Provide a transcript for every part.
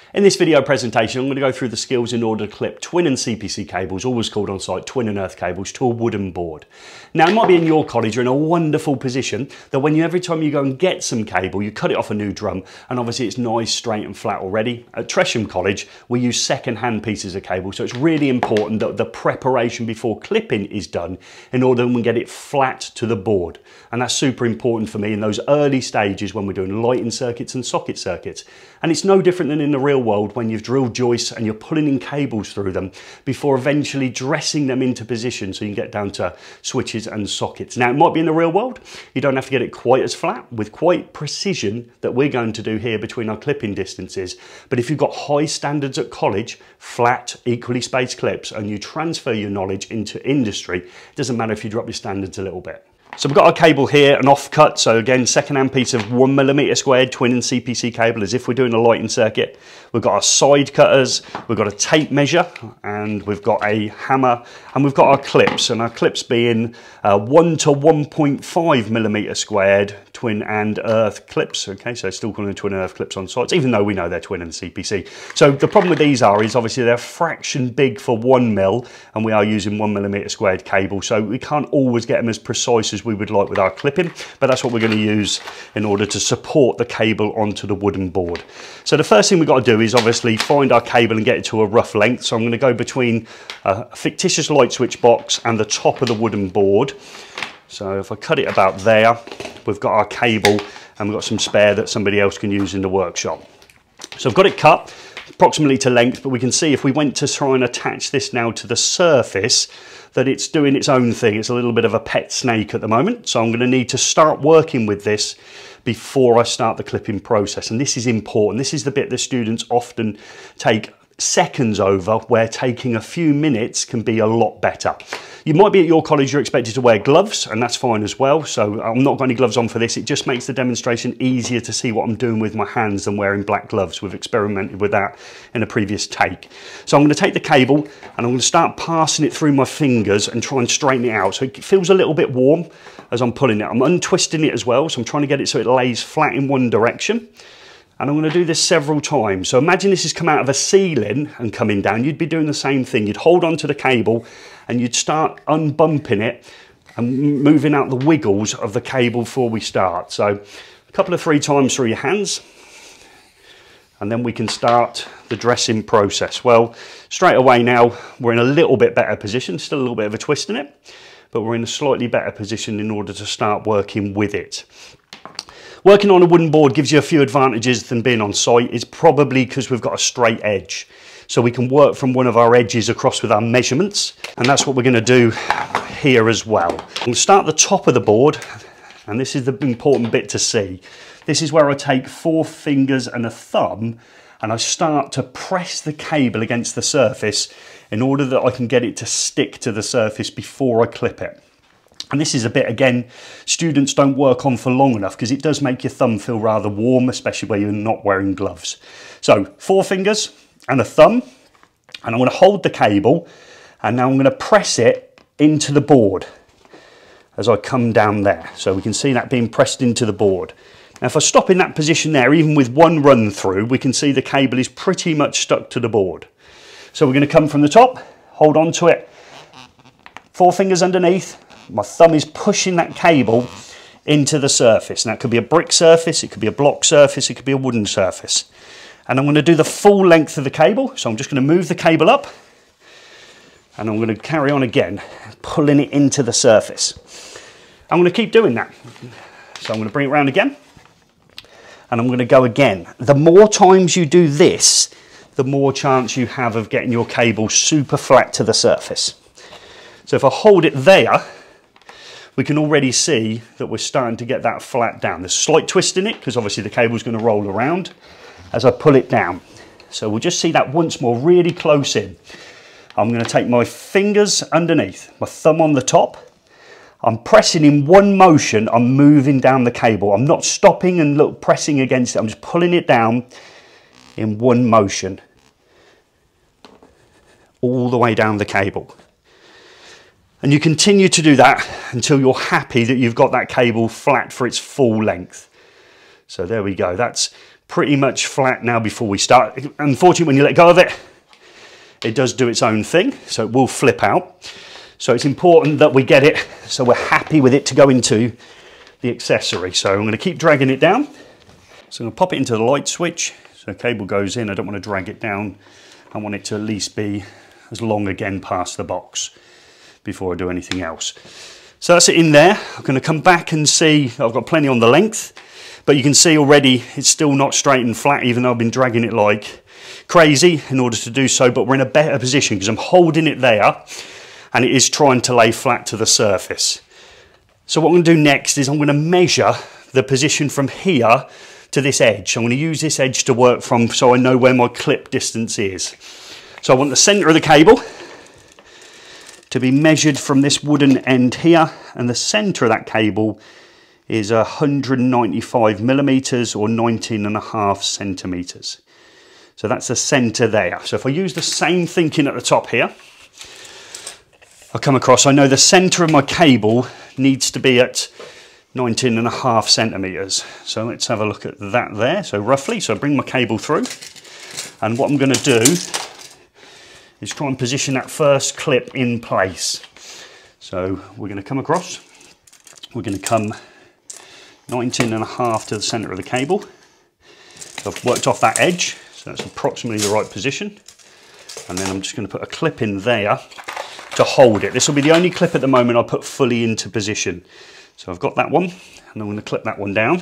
In this video presentation, I'm going to go through the skills in order to clip twin and CPC cables, always called on site twin and earth cables, to a wooden board. Now, it might be in your college, you're in a wonderful position that every time you go and get some cable, you cut it off a new drum, and obviously it's nice, straight and flat already. At Tresham College, we use second-hand pieces of cable, so it's really important that the preparation before clipping is done in order that we can get it flat to the board. And that's super important for me in those early stages when we're doing lighting circuits and socket circuits. And it's no different than in the real world when you've drilled joists and you're pulling in cables through them before eventually dressing them into position so you can get down to switches and sockets. Now, it might be in the real world, you don't have to get it quite as flat with quite precision that we're going to do here between our clipping distances. But if you've got high standards at college, flat, equally spaced clips, and you transfer your knowledge into industry, it doesn't matter if you drop your standards a little bit. So we've got our cable here, an off-cut, so again, second-hand piece of 1mm squared twin and CPC cable as if we're doing a lighting circuit. We've got our side cutters, we've got a tape measure, and we've got a hammer, and we've got our clips, and our clips being 1 to 1.5mm squared twin and earth clips. Okay, so still calling them twin and earth clips on sites, even though we know they're twin and CPC. So the problem with these is obviously they're a fraction big for 1mm, and we are using 1mm squared cable, so we can't always get them as precise as we would like with our clipping, but that's what we're going to use in order to support the cable onto the wooden board. So the first thing we've got to do is obviously find our cable and get it to a rough length. So I'm going to go between a fictitious light switch box and the top of the wooden board. So if I cut it about there, we've got our cable and we've got some spare that somebody else can use in the workshop. So I've got it cut approximately to length, but we can see if we went to try and attach this now to the surface that it's doing its own thing. It's a little bit of a pet snake at the moment, so I'm going to need to start working with this before I start the clipping process. And this is important. This is the bit that students often take seconds over, where taking a few minutes can be a lot better. You might be at your college, you're expected to wear gloves, and that's fine as well. So I'm not got any gloves on for this. It just makes the demonstration easier to see what I'm doing with my hands than wearing black gloves. We've experimented with that in a previous take. So I'm going to take the cable and I'm going to start passing it through my fingers and try and straighten it out. So it feels a little bit warm as I'm pulling it. I'm untwisting it as well, so I'm trying to get it so it lays flat in one direction. And I'm going to do this several times. So imagine this has come out of a ceiling and coming down. You'd be doing the same thing. You'd hold onto the cable and you'd start unbumping it and moving out the wiggles of the cable before we start. So a couple of 3 times through your hands, and then we can start the dressing process. Well, straight away now we're in a little bit better position, still a little bit of a twist in it, but we're in a slightly better position in order to start working with it. Working on a wooden board gives you a few advantages than being on site. It's probably because we've got a straight edge. So we can work from one of our edges across with our measurements. And that's what we're going to do here as well. We'll start at the top of the board. And this is the important bit to see. This is where I take 4 fingers and a thumb and I start to press the cable against the surface in order that I can get it to stick to the surface before I clip it. And this is a bit, again, students don't work on for long enough because it does make your thumb feel rather warm, especially where you're not wearing gloves. So 4 fingers and a thumb, and I'm going to hold the cable, and now I'm going to press it into the board as I come down there. So we can see that being pressed into the board. Now if I stop in that position there, even with one run through, we can see the cable is pretty much stuck to the board. So we're going to come from the top, hold on to it, 4 fingers underneath. My thumb is pushing that cable into the surface. Now it could be a brick surface, it could be a block surface, it could be a wooden surface. And I'm going to do the full length of the cable. So I'm just going to move the cable up and I'm going to carry on again, pulling it into the surface. I'm going to keep doing that. So I'm going to bring it around again and I'm going to go again. The more times you do this, the more chance you have of getting your cable super flat to the surface. So if I hold it there, we can already see that we're starting to get that flat down. There's a slight twist in it because obviously the cable's going to roll around as I pull it down. So we'll just see that once more, really close in. I'm going to take my fingers underneath, my thumb on the top. I'm pressing in one motion, I'm moving down the cable. I'm not stopping and pressing against it, I'm just pulling it down in one motion. All the way down the cable. And you continue to do that until you're happy that you've got that cable flat for its full length. So there we go. That's pretty much flat now before we start. Unfortunately, when you let go of it, it does do its own thing, so it will flip out. So it's important that we get it so we're happy with it to go into the accessory. So I'm going to keep dragging it down. So I'm going to pop it into the light switch. So the cable goes in. I don't want to drag it down. I want it to at least be as long again past the box before I do anything else. So that's it in there. I'm going to come back and see I've got plenty on the length, but you can see already it's still not straight and flat, even though I've been dragging it like crazy in order to do so. But we're in a better position because I'm holding it there and it is trying to lay flat to the surface. So what I'm going to do next is I'm going to measure the position from here to this edge. I'm going to use this edge to work from so I know where my clip distance is. So I want the centre of the cable to be measured from this wooden end here, and the centre of that cable is 195 millimetres or 19.5 centimetres. So that's the centre there. So if I use the same thinking at the top here, I come across, I know the centre of my cable needs to be at 19.5 centimetres. So let's have a look at that there. So roughly, so I bring my cable through, and what I'm going to do is try and position that first clip in place. So we're going to come across, we're going to come 19.5 to the centre of the cable. So I've worked off that edge, so that's approximately the right position. And then I'm just going to put a clip in there to hold it. This will be the only clip at the moment I'll put fully into position. So I've got that one, and I'm going to clip that one down.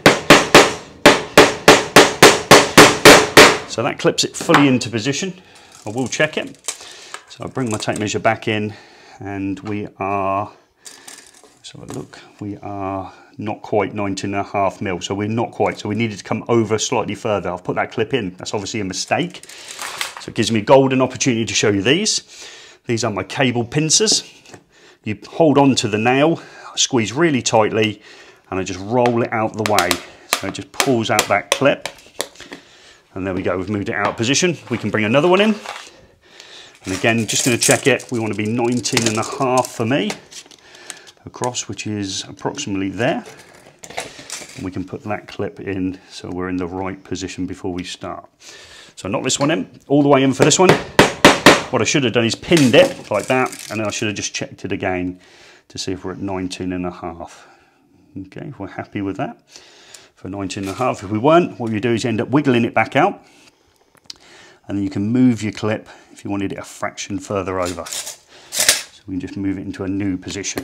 So that clips it fully into position. I will check it. So I'll bring my tape measure back in, and we are, let's have a look, we are not quite 19.5 mil, so we're not quite, so we needed to come over slightly further. I've put that clip in, that's obviously a mistake. So it gives me a golden opportunity to show you these. These are my cable pincers. You hold on to the nail, squeeze really tightly, and I just roll it out the way. So it just pulls out that clip. And there we go, we've moved it out of position. We can bring another one in. And again, just going to check it. We want to be 19.5 for me across, which is approximately there. And we can put that clip in so we're in the right position before we start. So knock this one in, all the way in for this one. What I should have done is pinned it like that, and then I should have just checked it again to see if we're at 19.5. Okay, if we're happy with that for 19.5. If we weren't, what you do is you end up wiggling it back out, and then you can move your clip if you wanted it a fraction further over. So we can just move it into a new position.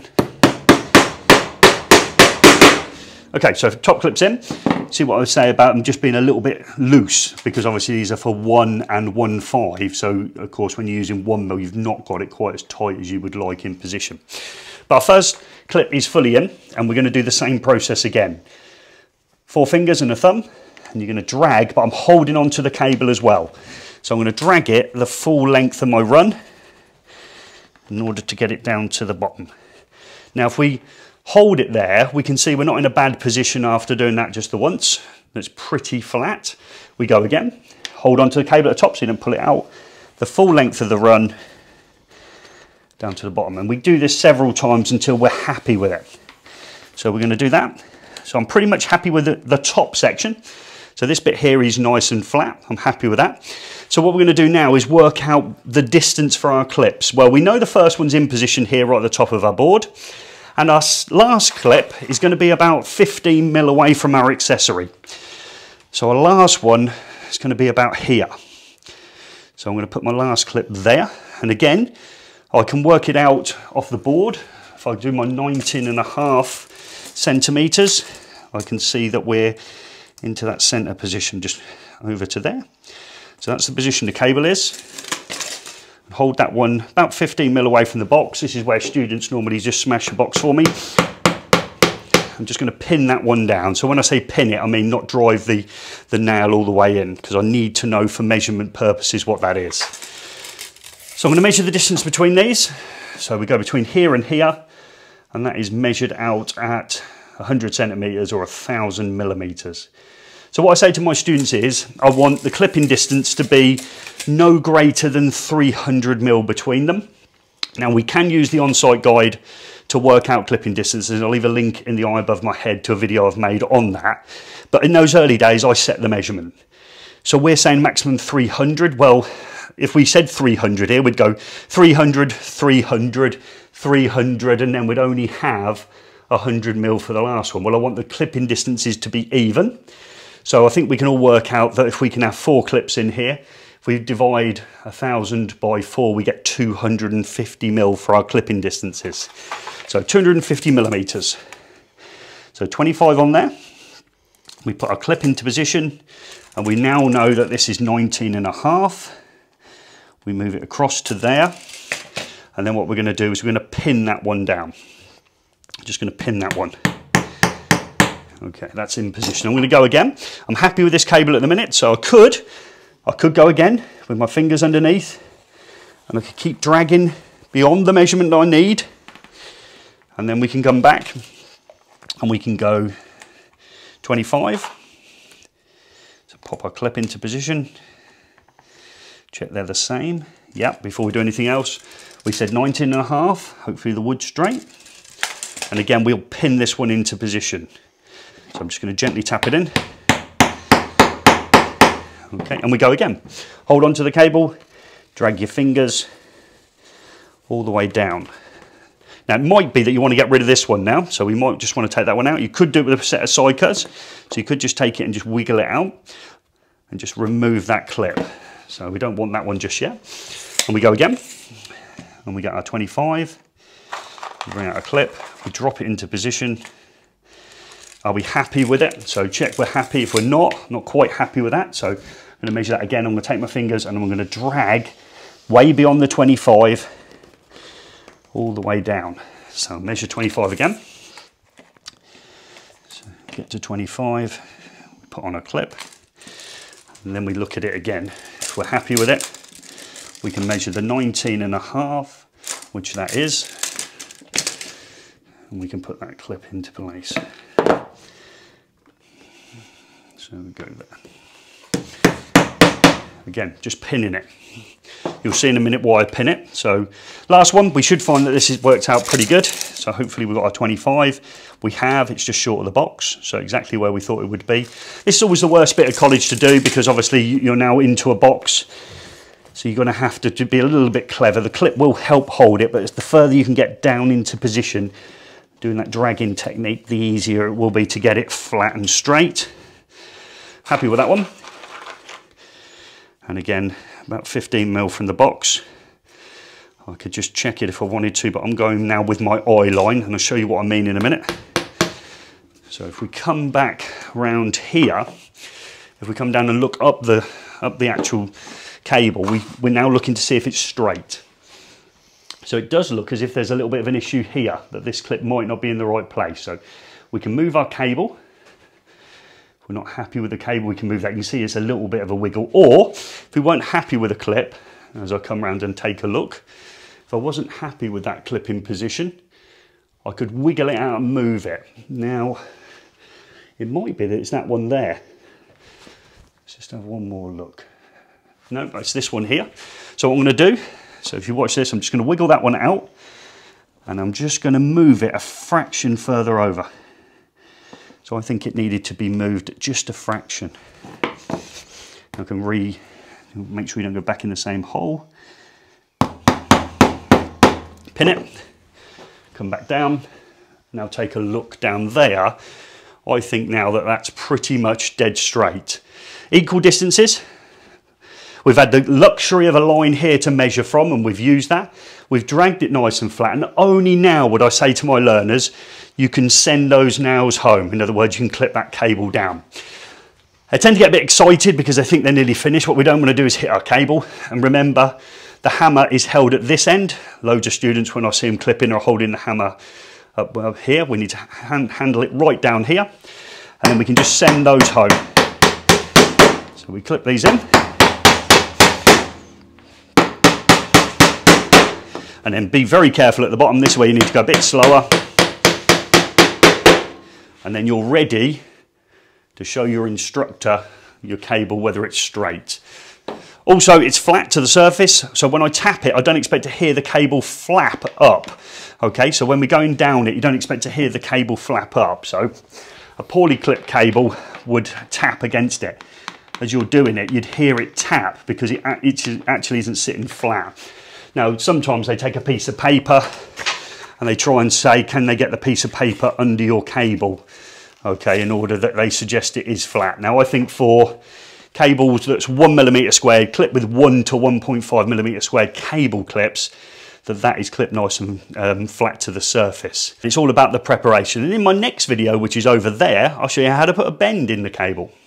Okay, so top clips in. See what I would say about them just being a little bit loose, because obviously these are for 1 and 1/5. So of course when you're using 1 mil, you've not got it quite as tight as you would like in position. But our first clip is fully in, and we're going to do the same process again. 4 fingers and a thumb, and you're going to drag, but I'm holding onto the cable as well. So I'm going to drag it the full length of my run in order to get it down to the bottom. Now if we hold it there, we can see we're not in a bad position after doing that just the once. It's pretty flat. We go again, hold onto the cable at the top so you don't pull it out. The full length of the run down to the bottom. And we do this several times until we're happy with it. So we're going to do that. So I'm pretty much happy with the top section. So this bit here is nice and flat. I'm happy with that. So what we're going to do now is work out the distance for our clips. Well, we know the first one's in position here right at the top of our board. And our last clip is going to be about 15 mil away from our accessory. So our last one is going to be about here. So I'm going to put my last clip there. And again, I can work it out off the board. If I do my 19.5 centimetres, I can see that we're into that centre position, just over to there. So that's the position the cable is. Hold that one about 15 mil away from the box. This is where students normally just smash the box for me. I'm just going to pin that one down. So when I say pin it, I mean not drive the nail all the way in, because I need to know for measurement purposes what that is. So I'm going to measure the distance between these. So we go between here and here, and that is measured out at 100 centimetres or 1,000 millimetres. So what I say to my students is, I want the clipping distance to be no greater than 300 mil between them. Now we can use the on-site guide to work out clipping distances. I'll leave a link in the eye above my head to a video I've made on that. But in those early days, I set the measurement. So we're saying maximum 300. Well, if we said 300 here, we'd go 300, 300, 300, and then we'd only have 100 mil for the last one. Well, I want the clipping distances to be even. So I think we can all work out that if we can have 4 clips in here, if we divide 1,000 by 4, we get 250 mil for our clipping distances. So 250 millimeters. So 25 on there. We put our clip into position, and we now know that this is 19.5. We move it across to there, and then what we're going to do is we're going to pin that one down. Just going to pin that one. Okay, that's in position. I'm going to go again. I'm happy with this cable at the minute, so I could go again with my fingers underneath, and I could keep dragging beyond the measurement that I need, and then we can come back and we can go 25. So pop our clip into position. Check they're the same. Yep, before we do anything else, we said 19.5. Hopefully the wood's straight. And again, we'll pin this one into position. So I'm just going to gently tap it in. Okay, and we go again. Hold on to the cable, drag your fingers all the way down. Now, it might be that you want to get rid of this one now, so we might just want to take that one out. You could do it with a set of side cuts, so you could just take it and just wiggle it out and just remove that clip. So we don't want that one just yet. And we go again, and we get our 25. We bring out a clip, we drop it into position. Are we happy with it? So check we're happy. If we're not quite happy with that, so I'm going to measure that again. I'm going to take my fingers and I'm going to drag way beyond the 25 all the way down. So measure 25 again. So get to 25, we put on a clip, and then we look at it again. If we're happy with it, we can measure the 19.5, which that is, and we can put that clip into place. So we go there. Again, just pinning it. You'll see in a minute why I pin it. So last one, we should find that this has worked out pretty good. So hopefully we've got our 25. We have, it's just short of the box. So exactly where we thought it would be. This is always the worst bit of college to do because obviously you're now into a box. So you're going to have to be a little bit clever. The clip will help hold it, but it's the further you can get down into position, doing that dragging technique, the easier it will be to get it flat and straight. Happy with that one. And again, about 15 mil from the box. I could just check it if I wanted to, but I'm going now with my eye line, and I'll show you what I mean in a minute. So if we come back round here, if we come down and look up the actual cable, we're now looking to see if it's straight. So it does look as if there's a little bit of an issue here, that this clip might not be in the right place. So we can move our cable. If we're not happy with the cable, we can move that. You can see it's a little bit of a wiggle. Or if we weren't happy with a clip, as I come around and take a look, if I wasn't happy with that clip in position, I could wiggle it out and move it. Now, it might be that it's that one there. Let's just have one more look. No, it's this one here. So what I'm going to do, so if you watch this, I'm just going to wiggle that one out, and I'm just going to move it a fraction further over. So I think it needed to be moved just a fraction. I can make sure we don't go back in the same hole. Pin it, come back down. Now take a look down there. I think now that that's pretty much dead straight. Equal distances. We've had the luxury of a line here to measure from, and we've used that. We've dragged it nice and flat, and only now would I say to my learners, you can send those nails home. In other words, you can clip that cable down. I tend to get a bit excited because I think they're nearly finished. What we don't want to do is hit our cable. And remember, the hammer is held at this end. Loads of students, when I see them clipping, are holding the hammer up here. We need to handle it right down here, and then we can just send those home. So we clip these in. And then be very careful at the bottom. This way you need to go a bit slower. And then you're ready to show your instructor your cable, whether it's straight. Also, it's flat to the surface, so when I tap it, I don't expect to hear the cable flap up. Okay, so when we're going down it, you don't expect to hear the cable flap up. So a poorly clipped cable would tap against it. As you're doing it, you'd hear it tap because it actually isn't sitting flat. Now, sometimes they take a piece of paper and they try and say, can they get the piece of paper under your cable? Okay, in order that they suggest it is flat. Now, I think for cables that's 1mm squared, clipped with 1 to 1.5mm squared cable clips, that is clipped nice and flat to the surface. It's all about the preparation. And in my next video, which is over there, I'll show you how to put a bend in the cable.